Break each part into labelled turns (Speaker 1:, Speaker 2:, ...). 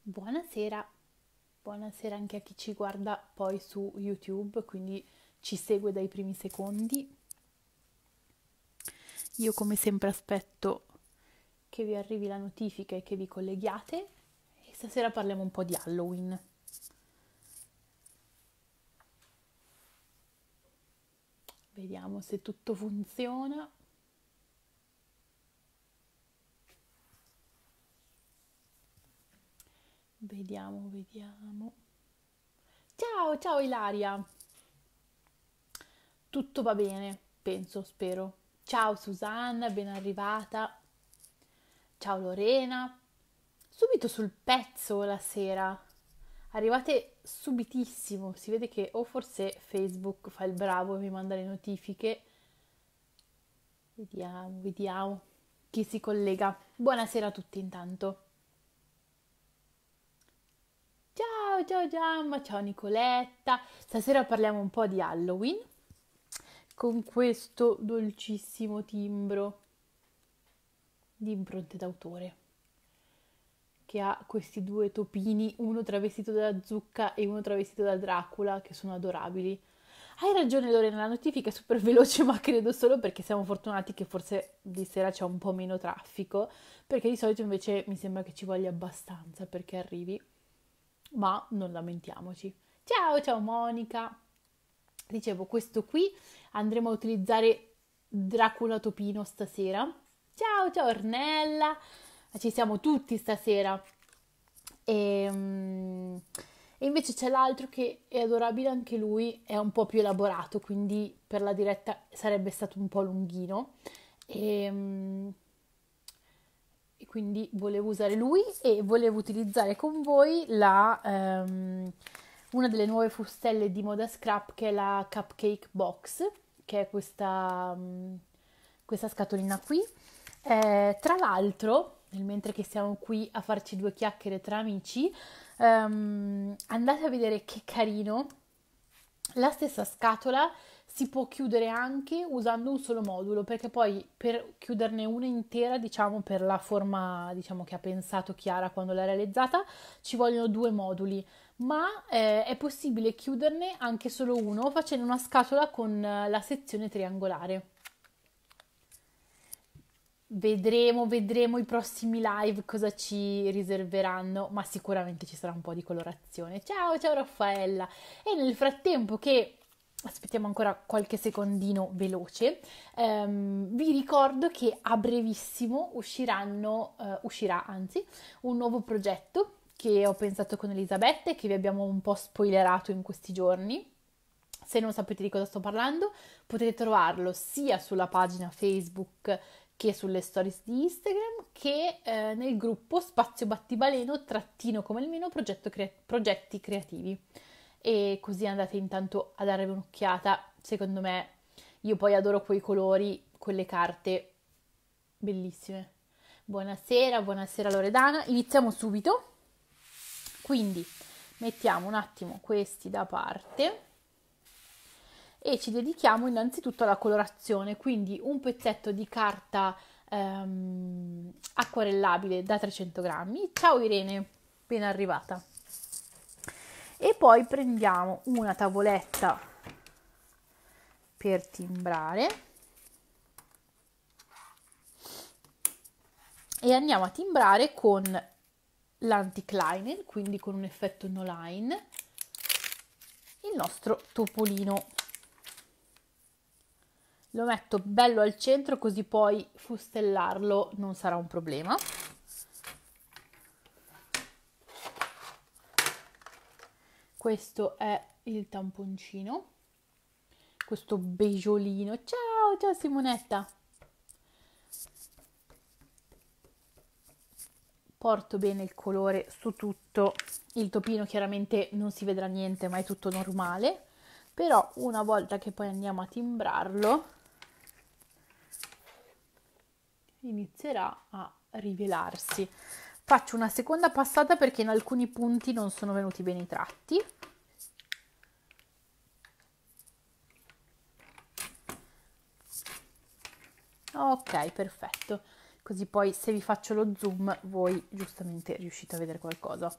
Speaker 1: Buonasera, buonasera anche a chi ci guarda poi su YouTube, quindi ci segue dai primi secondi. Io come sempre aspetto che vi arrivi la notifica e che vi colleghiate e stasera parliamo un po' di Halloween. Vediamo se tutto funziona. Vediamo. Ciao, ciao Ilaria. Tutto va bene, penso, spero. Ciao Susanna, ben arrivata. Ciao Lorena. Subito sul pezzo la sera. Arrivate subitissimo. Si vede che o forse Facebook fa il bravo e mi manda le notifiche. Vediamo chi si collega. Buonasera a tutti intanto. Ciao Giamma, ciao Nicoletta. Stasera parliamo un po' di Halloween con questo dolcissimo timbro di impronte d'autore che ha questi due topini, uno travestito da zucca e uno travestito da Dracula, che sono adorabili. Hai ragione Lorena, la notifica è super veloce, ma credo solo perché siamo fortunati che forse di sera c'è un po' meno traffico, perché di solito invece mi sembra che ci voglia abbastanza perché arrivi, ma non lamentiamoci. Ciao Monica. Dicevo, questo qui andremo a utilizzare Dracula Topino stasera. Ciao Ornella, ci siamo tutti stasera. E invece c'è l'altro che è adorabile anche lui, è un po' più elaborato, quindi per la diretta sarebbe stato un po' lunghino. E quindi volevo usare lui e volevo utilizzare con voi una delle nuove fustelle di Moda Scrap che è la Cupcake Box, che è questa scatolina qui. Tra l'altro, mentre che siamo qui a farci due chiacchiere tra amici, andate a vedere che carino. La stessa scatola si può chiudere anche usando un solo modulo, perché poi per chiuderne una intera, diciamo per la forma, diciamo che ha pensato Chiara quando l'ha realizzata, ci vogliono due moduli, ma è possibile chiuderne anche solo uno facendo una scatola con la sezione triangolare. Vedremo i prossimi live cosa ci riserveranno, ma sicuramente ci sarà un po' di colorazione. Ciao Raffaella. E nel frattempo che aspettiamo ancora qualche secondino veloce, vi ricordo che a brevissimo uscirà anzi un nuovo progetto che ho pensato con Elisabetta e che vi abbiamo un po' spoilerato in questi giorni. Se non sapete di cosa sto parlando, potete trovarlo sia sulla pagina Facebook che sulle stories di Instagram che nel gruppo Spazio Battibaleno trattino come il mio progetti creativi. E così andate intanto a dare un'occhiata. Secondo me, io poi adoro quei colori, quelle carte bellissime. Buonasera Loredana. Iniziamo subito. Quindi mettiamo un attimo questi da parte e ci dedichiamo innanzitutto alla colorazione, quindi un pezzetto di carta acquarellabile da 300 grammi. Ciao Irene, ben arrivata. E poi prendiamo una tavoletta per timbrare e andiamo a timbrare con l'anticliner, quindi con un effetto no line, il nostro topolino. Lo metto bello al centro così poi fustellarlo non sarà un problema. Questo è il tamponcino, questo beggiolino. Ciao Simonetta. Porto bene il colore su tutto. Il topino chiaramente non si vedrà niente, ma è tutto normale. Però una volta che poi andiamo a timbrarlo, inizierà a rivelarsi. Faccio una seconda passata perché in alcuni punti non sono venuti bene i tratti. Ok, perfetto. così poi se vi faccio lo zoom voi giustamente riuscite a vedere qualcosa.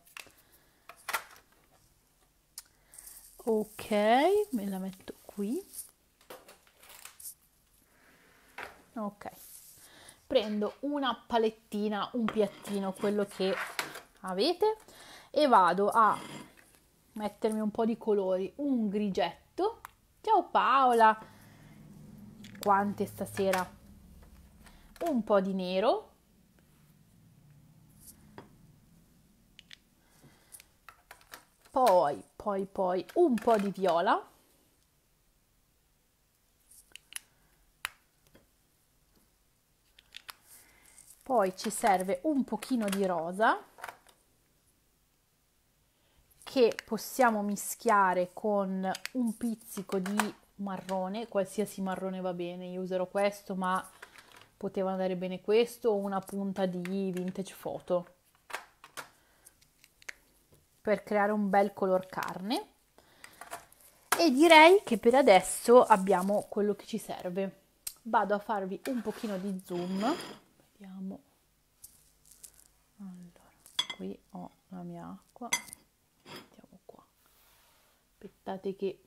Speaker 1: Ok, me la metto qui. Ok, prendo una palettina, un piattino, quello che avete, e vado a mettermi un po' di colori, un grigetto. Ciao Paola, quante stasera? Un po' di nero, poi un po' di viola, poi ci serve un pochino di rosa che possiamo mischiare con un pizzico di marrone, qualsiasi marrone va bene, io userò questo, ma poteva andare bene questo o una punta di vintage photo per creare un bel color carne. E direi che per adesso abbiamo quello che ci serve. Vado a farvi un pochino di zoom. Vediamo. Allora, qui ho la mia acqua. Mettiamo qua. Aspettate che...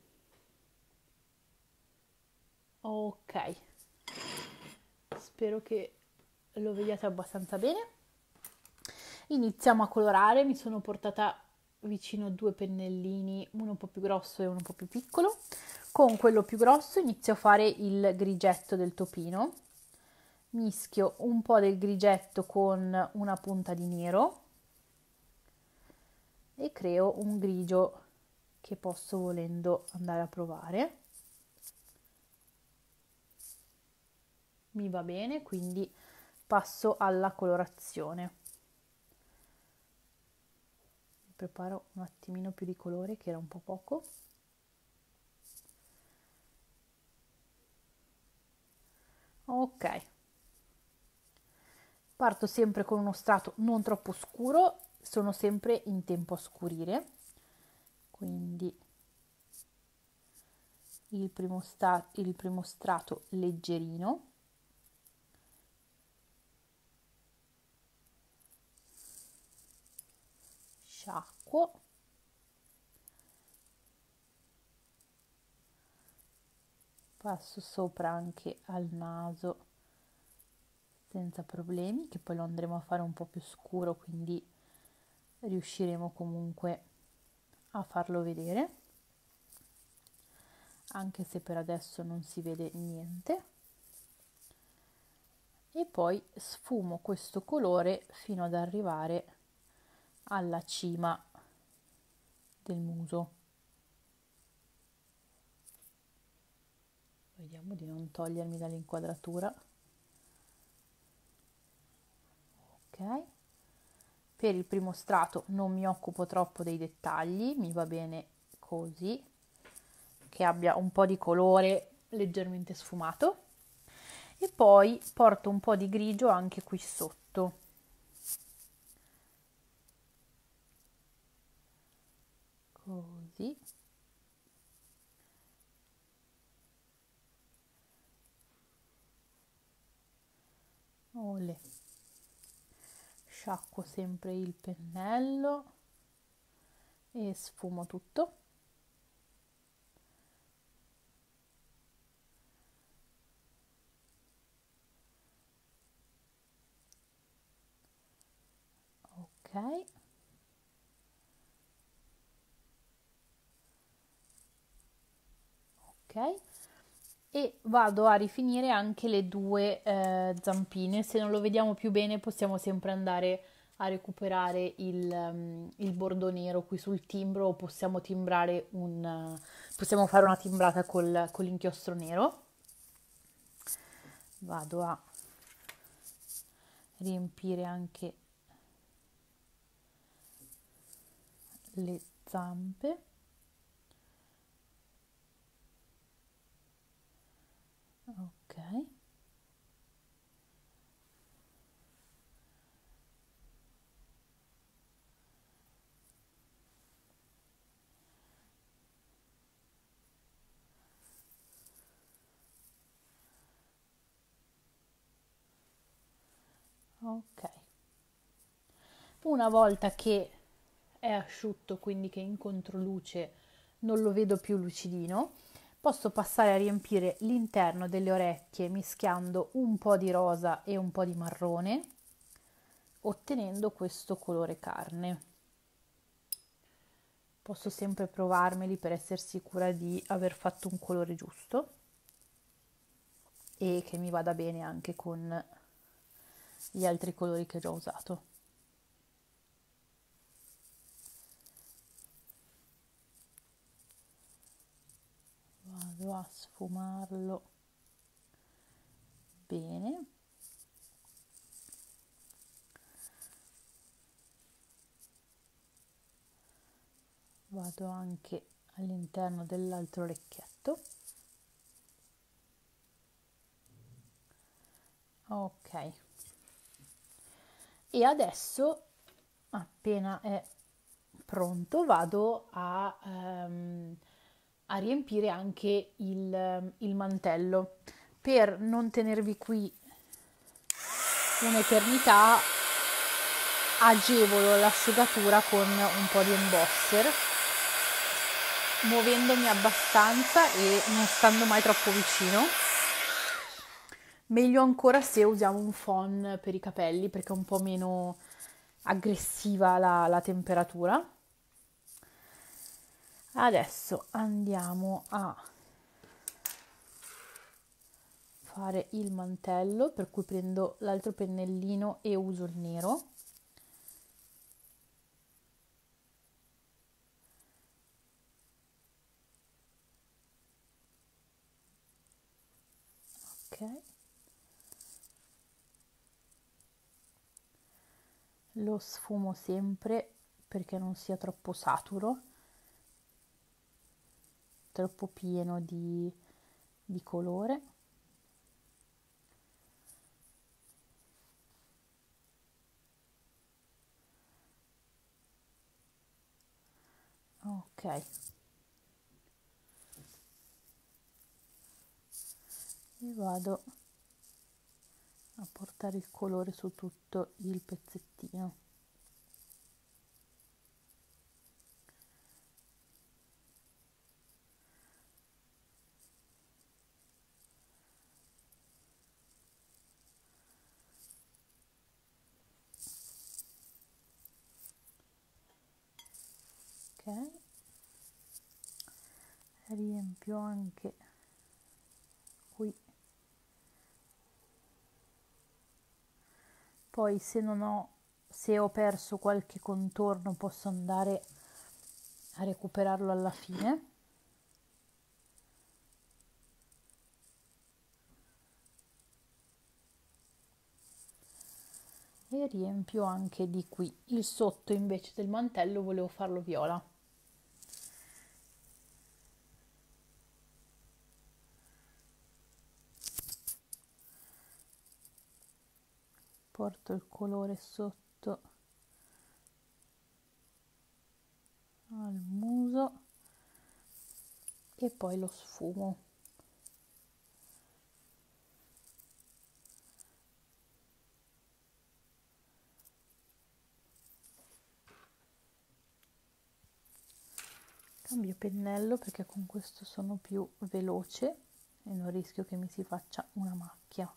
Speaker 1: Ok. Spero che lo vediate abbastanza bene. Iniziamo a colorare. Mi sono portata vicino due pennellini, uno un po' più grosso e uno un po' più piccolo. Con quello più grosso inizio a fare il grigetto del topino. Mischio un po' del grigetto con una punta di nero e creo un grigio che posso volendo andare a provare. Mi va bene, quindi passo alla colorazione. Preparo un attimino più di colore che era un po' poco. Ok, parto sempre con uno strato non troppo scuro, sono sempre in tempo a scurire, quindi il primo strato leggerino, sciacquo, passo sopra anche al naso senza problemi, che poi lo andremo a fare un po' più scuro, quindi riusciremo comunque a farlo vedere, anche se per adesso non si vede niente. E poi sfumo questo colore fino ad arrivare alla cima del muso. Vediamo di non togliermi dall'inquadratura. Ok, per il primo strato non mi occupo troppo dei dettagli, mi va bene così, che abbia un po' di colore leggermente sfumato, e poi porto un po' di grigio anche qui sotto, così. Olè. Sciacquo sempre il pennello e sfumo tutto. Ok, ok, e vado a rifinire anche le due zampine. Se non lo vediamo più bene possiamo sempre andare a recuperare il bordo nero qui sul timbro, o possiamo timbrare possiamo fare una timbrata con l'inchiostro nero. Vado a riempire anche le zampe. Ok, Ok. Una volta che è asciutto, quindi che in controluce non lo vedo più lucidino, posso passare a riempire l'interno delle orecchie mischiando un po' di rosa e un po' di marrone, ottenendo questo colore carne. Posso sempre provarmeli per essere sicura di aver fatto un colore giusto e che mi vada bene anche con gli altri colori che ho già usato. Vado a sfumarlo bene. Vado anche all'interno dell'altro orecchietto. Ok. E adesso, appena è pronto, vado a riempire anche il mantello. Per non tenervi qui un'eternità, agevolo l'asciugatura con un po' di embosser, muovendomi abbastanza e non stando mai troppo vicino. Meglio ancora se usiamo un phon per i capelli perché è un po' meno aggressiva la temperatura. Adesso andiamo a fare il mantello, per cui prendo l'altro pennellino e uso il nero. Ok. Lo sfumo sempre perché non sia troppo saturo, troppo pieno di colore. Ok. E vado a portare il colore su tutto il pezzettino. Ok. Riempio anche qui. Poi se ho perso qualche contorno posso andare a recuperarlo alla fine. E riempio anche di qui. Il sotto invece del mantello volevo farlo viola. Porto il colore sotto al muso e poi lo sfumo. Cambio pennello perché con questo sono più veloce e non rischio che mi si faccia una macchia.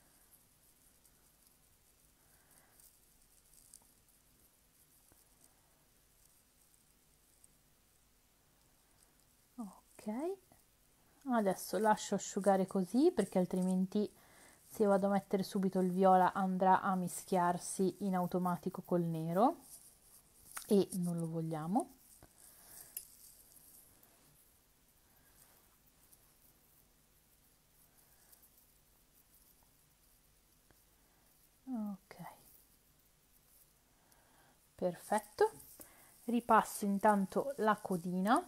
Speaker 1: Ok, adesso lascio asciugare così perché altrimenti se vado a mettere subito il viola andrà a mischiarsi in automatico col nero e non lo vogliamo. Ok, perfetto. Ripasso intanto la codina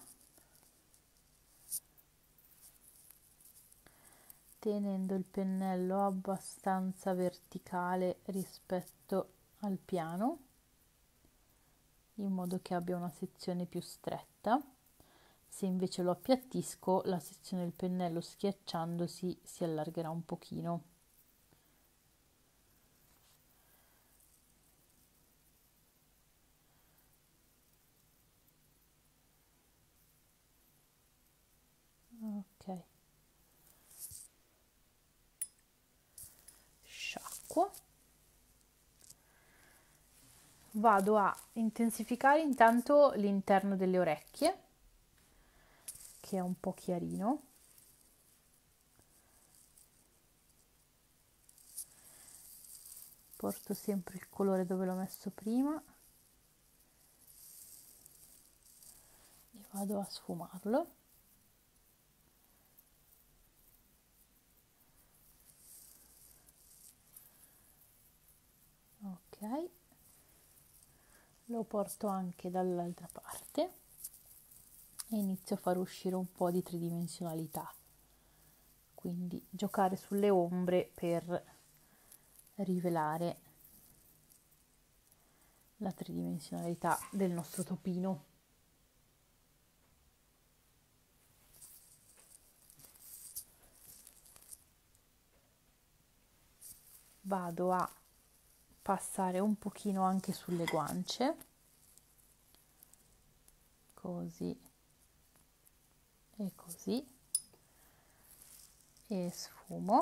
Speaker 1: tenendo il pennello abbastanza verticale rispetto al piano, in modo che abbia una sezione più stretta. Se invece lo appiattisco, la sezione del pennello schiacciandosi si allargherà un pochino. Sciacquo. Vado a intensificare intanto l'interno delle orecchie, che è un po' chiarino. Porto sempre il colore dove l'ho messo prima e vado a sfumarlo. Ok, lo porto anche dall'altra parte e inizio a far uscire un po' di tridimensionalità, quindi giocare sulle ombre per rivelare la tridimensionalità del nostro topino. Vado a passare un pochino anche sulle guance, così e così, e sfumo.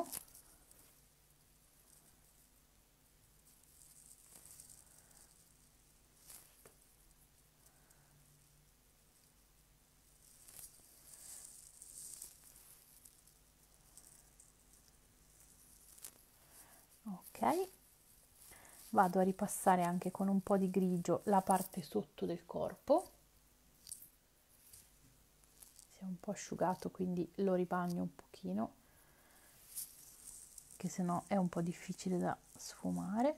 Speaker 1: Ok, vado a ripassare anche con un po' di grigio la parte sotto del corpo, si è un po' asciugato quindi lo ribagno un pochino, che sennò è un po' difficile da sfumare.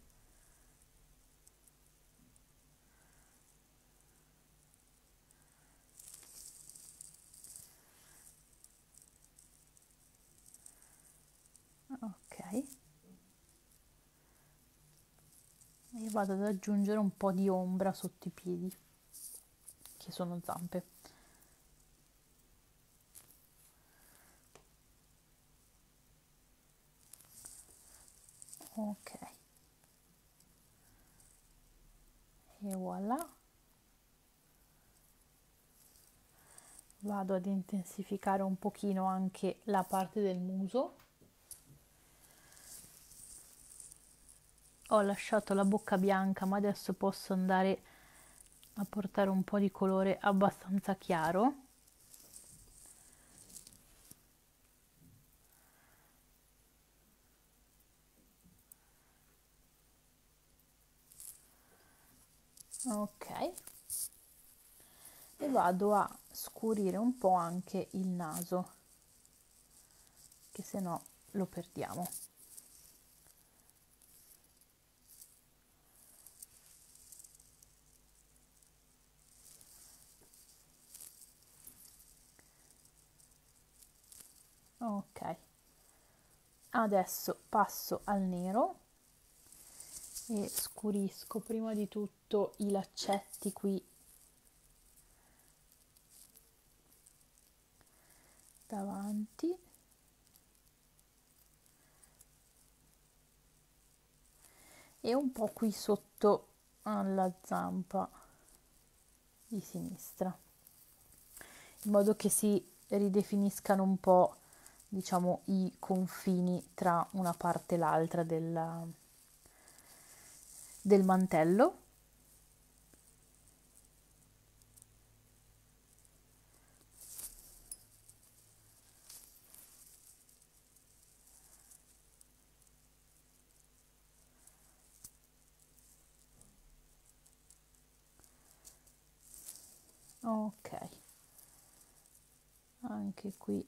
Speaker 1: Ok, e vado ad aggiungere un po' di ombra sotto i piedi, che sono zampe. Ok, e voilà. Vado ad intensificare un pochino anche la parte del muso. Ho lasciato la bocca bianca, ma adesso posso andare a portare un po' di colore abbastanza chiaro. Ok, e vado a scurire un po' anche il naso, che se no lo perdiamo. Ok, adesso passo al nero e scurisco prima di tutto i laccetti qui davanti e un po' qui sotto alla zampa di sinistra, in modo che si ridefiniscano un po', diciamo, i confini tra una parte e l'altra del mantello. Ok, anche qui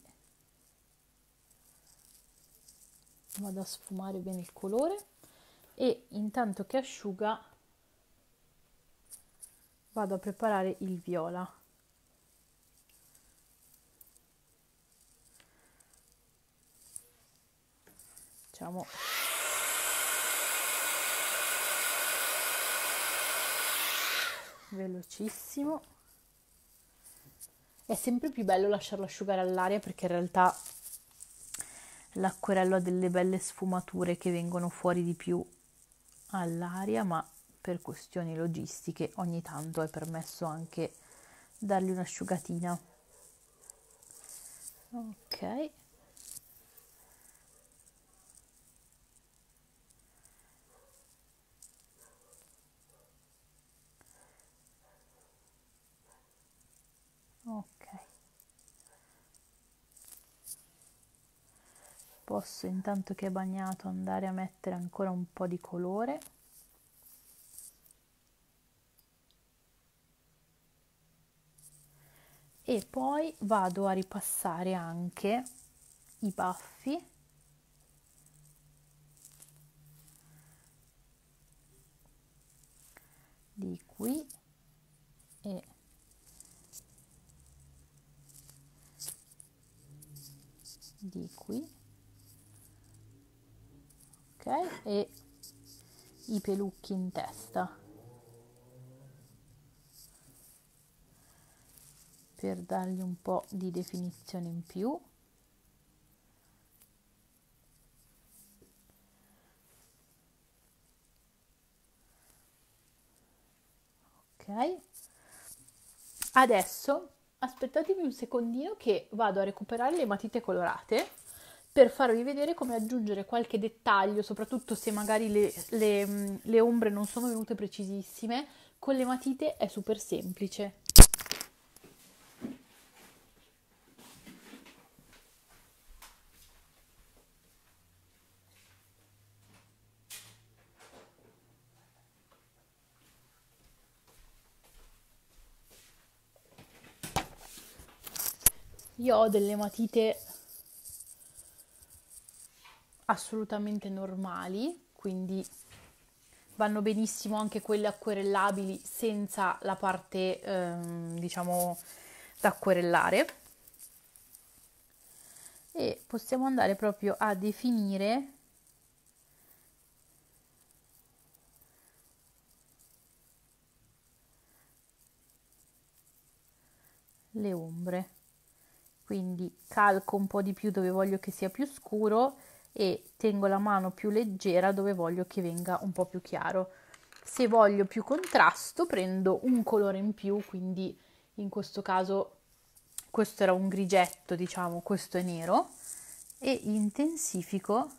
Speaker 1: vado a sfumare bene il colore e intanto che asciuga vado a preparare il viola. Diciamo velocissimo. È sempre più bello lasciarlo asciugare all'aria, perché in realtà l'acquerello ha delle belle sfumature che vengono fuori di più all'aria, ma per questioni logistiche ogni tanto è permesso anche dargli un'asciugatina. Ok. Ok. Posso, intanto che è bagnato, andare a mettere ancora un po' di colore. E poi vado a ripassare anche i baffi di qui e di qui, ok? E i pelucchi in testa per dargli un po' di definizione in più. Ok, adesso aspettatevi un secondino che vado a recuperare le matite colorate per farvi vedere come aggiungere qualche dettaglio, soprattutto se magari le ombre non sono venute precisissime. Con le matite è super semplice. Io ho delle matite assolutamente normali, quindi vanno benissimo anche quelle acquerellabili senza la parte, diciamo, da acquerellare. E possiamo andare proprio a definire le ombre. Quindi calco un po' di più dove voglio che sia più scuro e tengo la mano più leggera dove voglio che venga un po' più chiaro. Se voglio più contrasto prendo un colore in più, quindi in questo caso questo era un grigetto, diciamo, questo è nero, e intensifico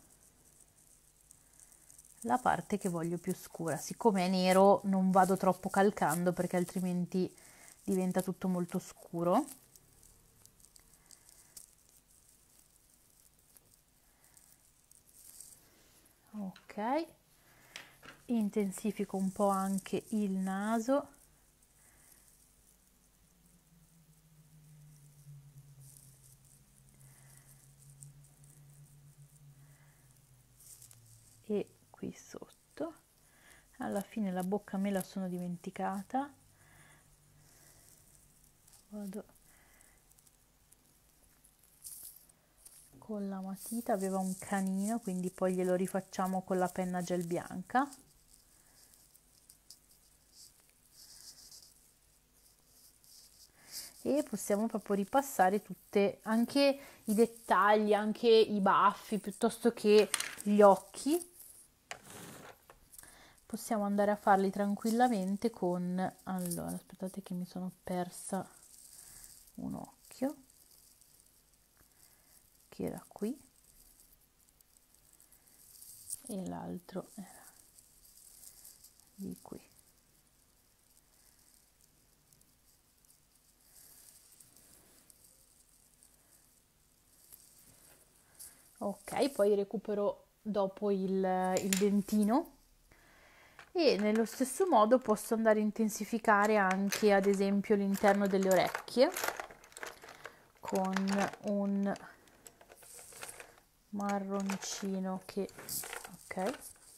Speaker 1: la parte che voglio più scura. Siccome è nero non vado troppo calcando perché altrimenti diventa tutto molto scuro. Ok, intensifico un po' anche il naso e qui sotto. Alla fine la bocca me la sono dimenticata, vado con la matita, aveva un canino quindi poi glielo rifacciamo con la penna gel bianca. E possiamo proprio ripassare tutte, anche i dettagli, anche i baffi, piuttosto che gli occhi. Possiamo andare a farli tranquillamente con, allora, aspettate che mi sono persa un occhio, che era qui, e l'altro era di qui. Ok, poi recupero dopo il dentino e nello stesso modo posso andare a intensificare anche ad esempio l'interno delle orecchie con un marroncino che, ok,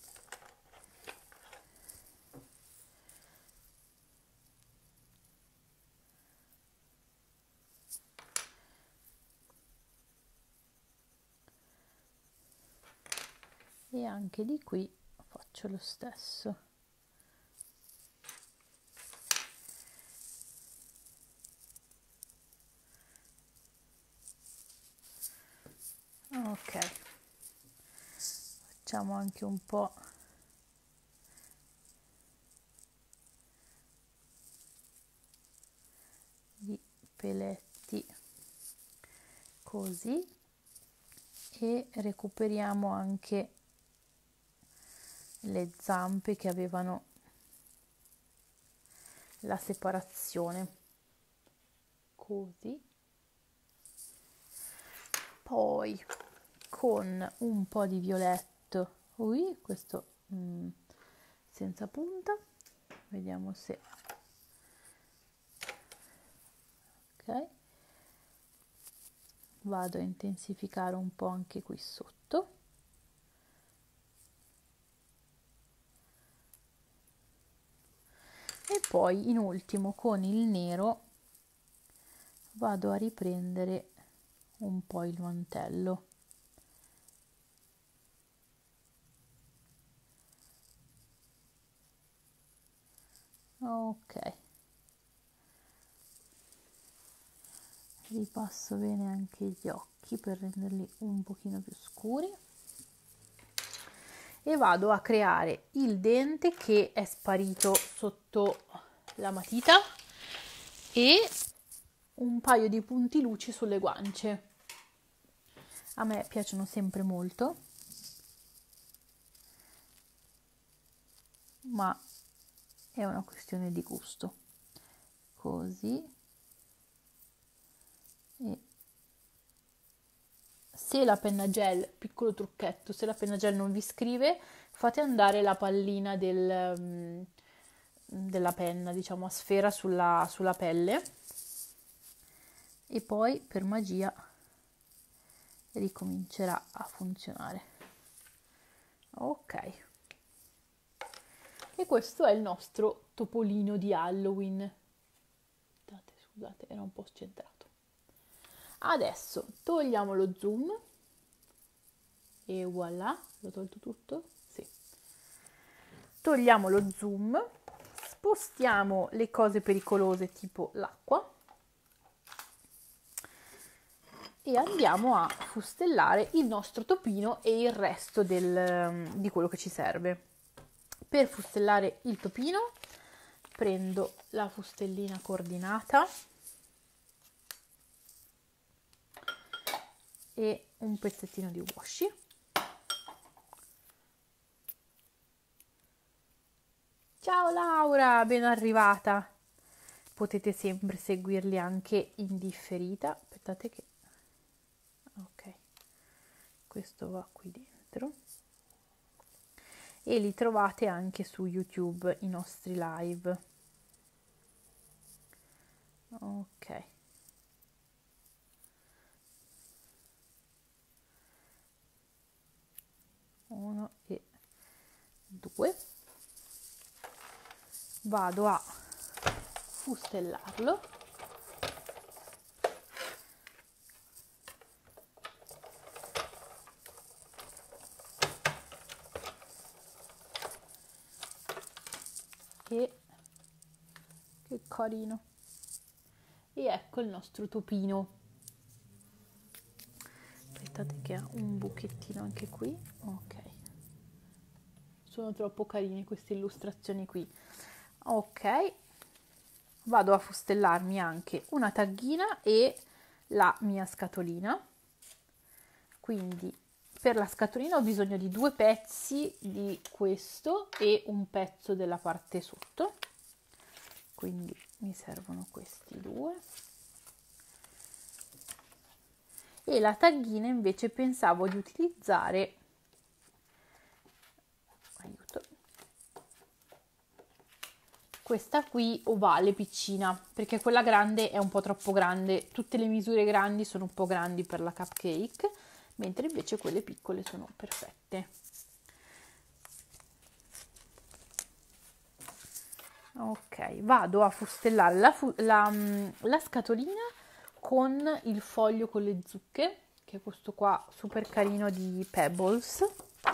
Speaker 1: e anche di qui faccio lo stesso. Ok, facciamo anche un po' di peletti così, e recuperiamo anche le zampe che avevano la separazione, così. Poi con un po' di violetto, questo senza punta, vediamo se ok, vado a intensificare un po' anche qui sotto. E poi in ultimo con il nero vado a riprendere un po' il mantello. Ok, ripasso bene anche gli occhi per renderli un pochino più scuri e vado a creare il dente che è sparito sotto la matita e un paio di punti luci sulle guance. A me piacciono sempre molto, ma è una questione di gusto. Così. E se la penna gel, piccolo trucchetto, se la penna gel non vi scrive, fate andare la pallina della penna, diciamo a sfera sulla pelle e poi per magia ricomincerà a funzionare. Ok, e questo è il nostro topolino di Halloween. Scusate, era un po' scentrato. Adesso togliamo lo zoom e voilà, l'ho tolto tutto? Sì. Togliamo lo zoom, spostiamo le cose pericolose tipo l'acqua e andiamo a fustellare il nostro topino e il resto di quello che ci serve. Per fustellare il topino prendo la fustellina coordinata e un pezzettino di washi. Ciao Laura, ben arrivata. Potete sempre seguirli anche in differita. Aspettate che... Ok, questo va qui dentro. E li trovate anche su YouTube, i nostri live. Ok. Uno e due. Vado a fustellarlo. E che carino. E ecco il nostro topino. Aspettate che ha un buchettino anche qui. Ok. Sono troppo carine queste illustrazioni qui. Ok. Vado a fustellarmi anche una taghina e la mia scatolina. Quindi per la scatolina ho bisogno di 2 pezzi di questo e un pezzo della parte sotto. Quindi mi servono questi 2. E la taghina invece pensavo di utilizzare, aiuto, questa qui ovale piccina, perché quella grande è un po' troppo grande. Tutte le misure grandi sono un po' grandi per la cupcake, mentre invece quelle piccole sono perfette. Ok, vado a fustellare la scatolina con il foglio con le zucche, che è questo qua super carino di Pebbles,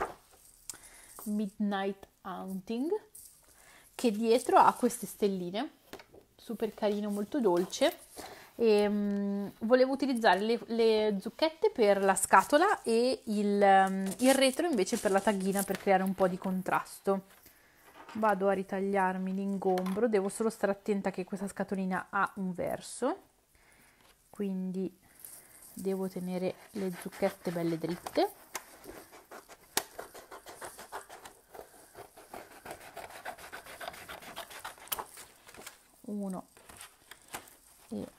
Speaker 1: Midnight Hunting, che dietro ha queste stelline, super carino, molto dolce. E, volevo utilizzare le zucchette per la scatola e il retro invece per la taghina, per creare un po' di contrasto. Vado a ritagliarmi l'ingombro, devo solo stare attenta che questa scatolina ha un verso, quindi devo tenere le zucchette belle dritte. Uno e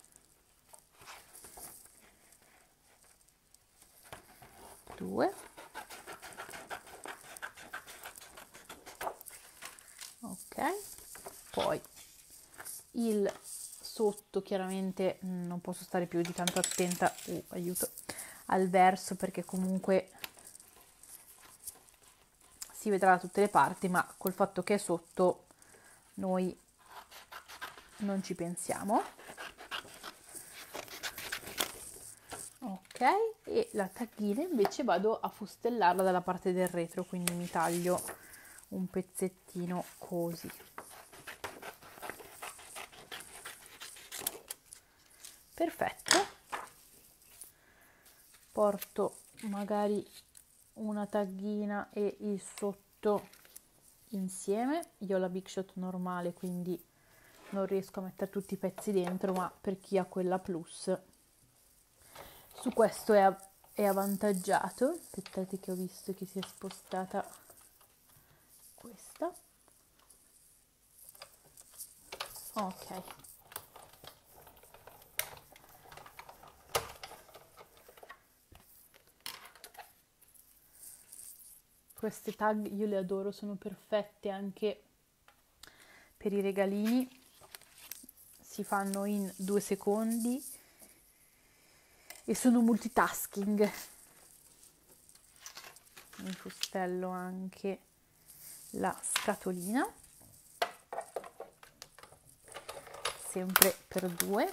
Speaker 1: due. Ok, poi il sotto chiaramente non posso stare più di tanto attenta, aiuto, al verso, perché comunque si vedrà da tutte le parti, ma col fatto che è sotto noi non ci pensiamo. Ok, e la taghina invece vado a fustellarla dalla parte del retro, quindi mi taglio un pezzettino così. Perfetto. Porto magari una taghina e il sotto insieme. Io ho la Big Shot normale, quindi non riesco a mettere tutti i pezzi dentro, ma per chi ha quella plus su questo è avvantaggiato. Aspettate che ho visto che si è spostata questa. Ok, queste tag io le adoro, sono perfette anche per i regalini, si fanno in 2 secondi e sono multitasking. Mi fustello anche la scatolina, sempre per 2.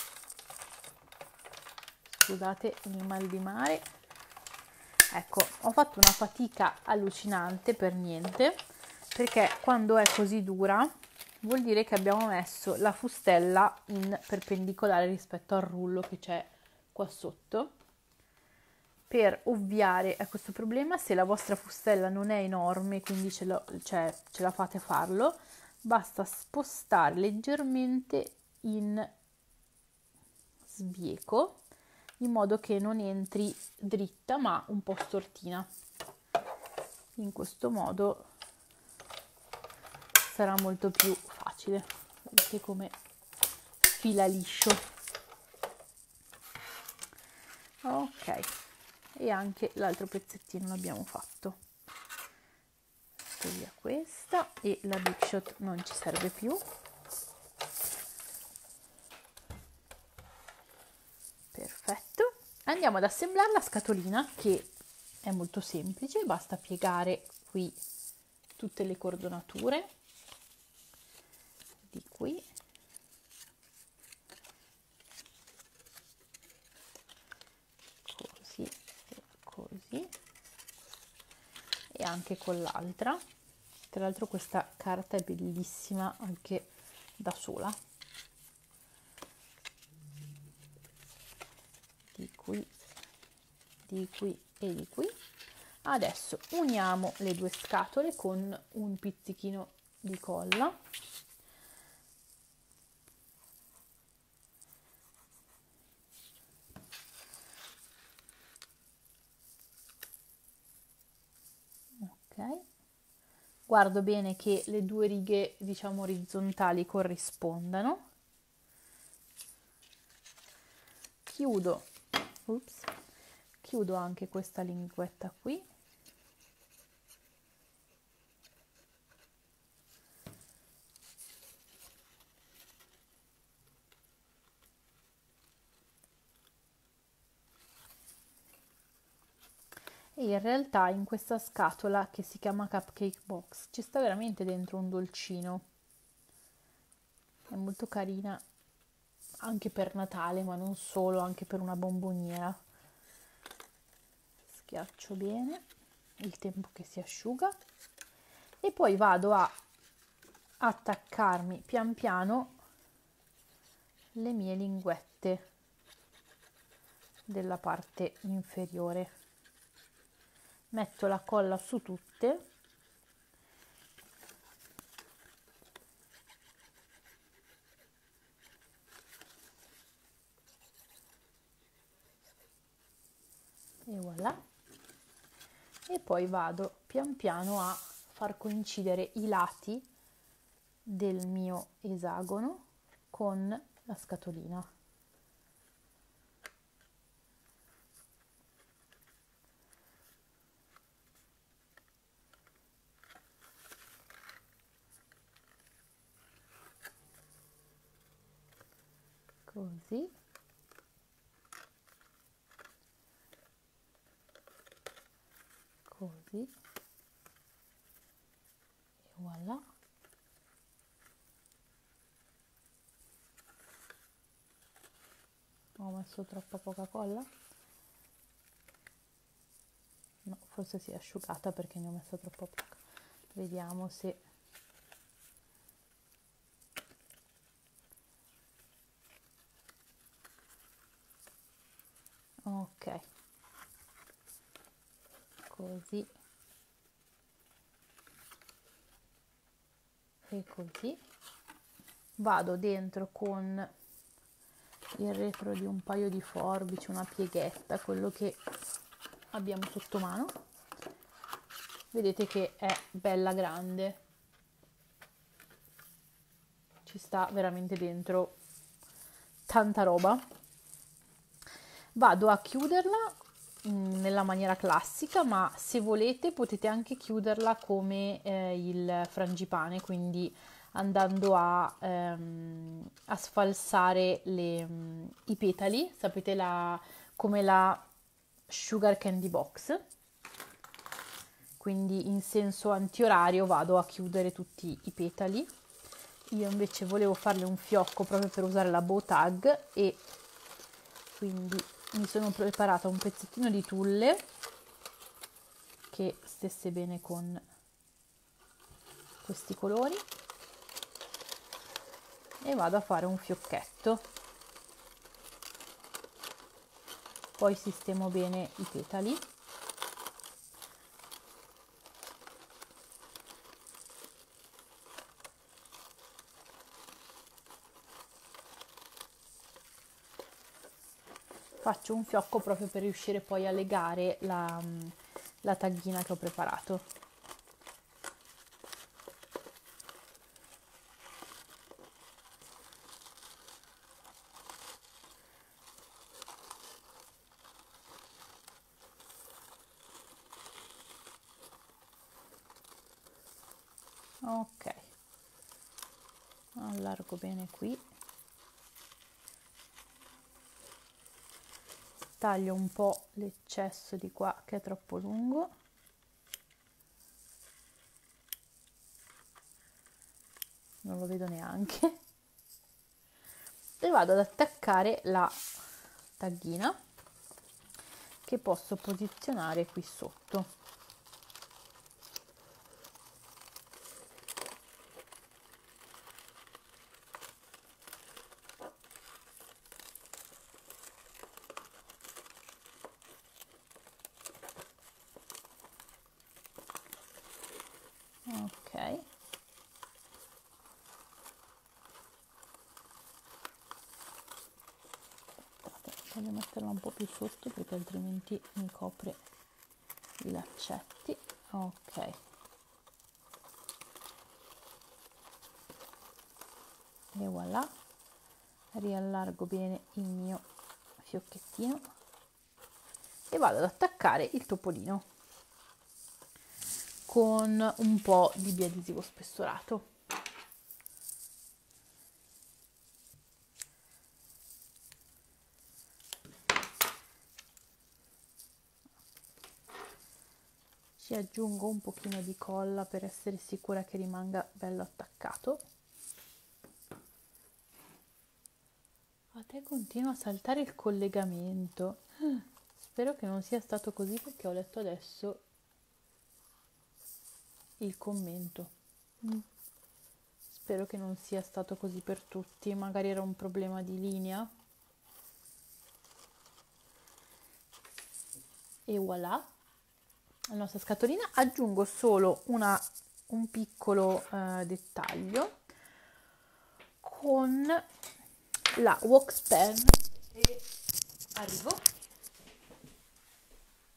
Speaker 1: Scusate il mal di mare. Ecco, ho fatto una fatica allucinante per niente, perché quando è così dura vuol dire che abbiamo messo la fustella in perpendicolare rispetto al rullo che c'è qua sotto. Per ovviare a questo problema, se la vostra fustella non è enorme, quindi ce la fate farlo, basta spostare leggermente in sbieco, in modo che non entri dritta ma un po' stortina. In questo modo sarà molto più facile. Vedete come fila liscio. Ok, e anche l'altro pezzettino l'abbiamo fatto. Metto via questa e la Big Shot non ci serve più. Perfetto. Andiamo ad assemblare la scatolina, che è molto semplice, basta piegare qui tutte le cordonature di qui, così e così, e anche con l'altra. Tra l'altro questa carta è bellissima anche da sola, di qui e di qui. Adesso uniamo le 2 scatole con un pizzichino di colla. Ok, guardo bene che le 2 righe, diciamo, orizzontali corrispondano. Chiudo, chiudo anche questa linguetta qui. E in realtà in questa scatola, che si chiama Cupcake Box, ci sta veramente dentro un dolcino. È molto carina anche per Natale, ma non solo, anche per una bomboniera. Schiaccio bene il tempo che si asciuga e poi vado a attaccarmi pian piano le mie linguette della parte inferiore. Metto la colla su tutte e voilà. E poi vado pian piano a far coincidere i lati del mio esagono con la scatolina. Così. Così. E voilà. Ho messo troppa poca colla? No, forse si è asciugata perché ne ho messa troppo poca. Vediamo se... Ok. Così. E così. Vado dentro con il retro di un paio di forbici, una pieghetta, quello che abbiamo sotto mano. Vedete che è bella grande, ci sta veramente dentro tanta roba. Vado a chiuderla nella maniera classica, ma se volete potete anche chiuderla come il frangipane, quindi andando a sfalsare i petali, sapete, come la sugar candy box. Quindi in senso antiorario vado a chiudere tutti i petali. Io invece volevo farle un fiocco proprio per usare la bow tag, e quindi mi sono preparata un pezzettino di tulle che stesse bene con questi colori e vado a fare un fiocchetto. Poi sistemo bene i petali. Faccio un fiocco proprio per riuscire poi a legare la taghina che ho preparato. Ok, allargo bene qui, taglio un po' l'eccesso di qua che è troppo lungo, non lo vedo neanche, e vado ad attaccare la taghina che posso posizionare qui sotto. Ok, voglio metterla un po' più sotto perché altrimenti mi copre i laccetti. Ok, e voilà, riallargo bene il mio fiocchettino e vado ad attaccare il topolino con un po' di biadesivo spessurato. Ci aggiungo un pochino di colla per essere sicura che rimanga bello attaccato. A te continua a saltare il collegamento. Spero che non sia stato così perché ho letto adesso il commento. Spero che non sia stato così per tutti, magari era un problema di linea. E voilà, la nostra scatolina. Aggiungo solo un piccolo dettaglio con la wax pen e arrivo.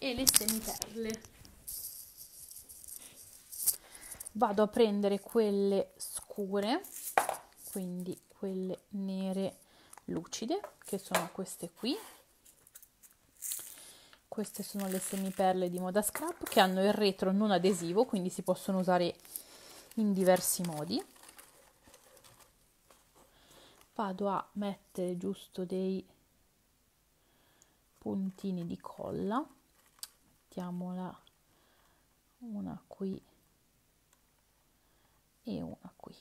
Speaker 1: e le semiperle. Vado a prendere quelle scure, quindi quelle nere lucide, che sono queste qui. Queste sono le semiperle di Moda Scrap, che hanno il retro non adesivo, quindi si possono usare in diversi modi. Vado a mettere giusto dei puntini di colla, mettiamola una qui e una qui.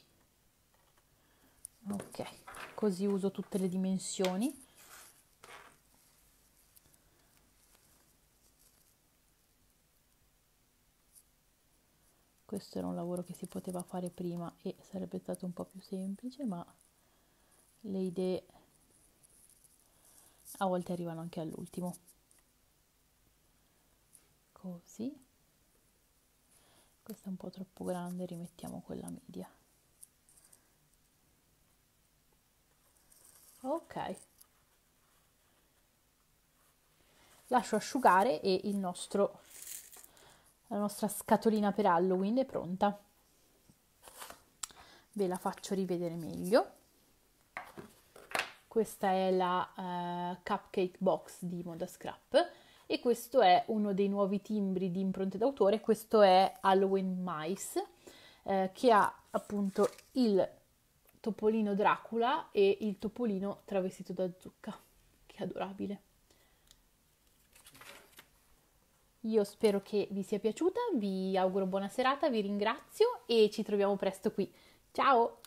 Speaker 1: Ok, così uso tutte le dimensioni. Questo era un lavoro che si poteva fare prima e sarebbe stato un po' più semplice, ma le idee a volte arrivano anche all'ultimo. Così. Questa è un po' troppo grande, rimettiamo quella media. Ok. Lascio asciugare e la nostra scatolina per Halloween è pronta. Ve la faccio rivedere meglio. Questa è la Cupcake Box di Moda Scrap e questo è uno dei nuovi timbri di impronte d'autore. Questo è Halloween Mice, che ha appunto il topolino Dracula e il topolino travestito da zucca. Che adorabile! Io spero che vi sia piaciuta, vi auguro buona serata, vi ringrazio e ci troviamo presto qui. Ciao!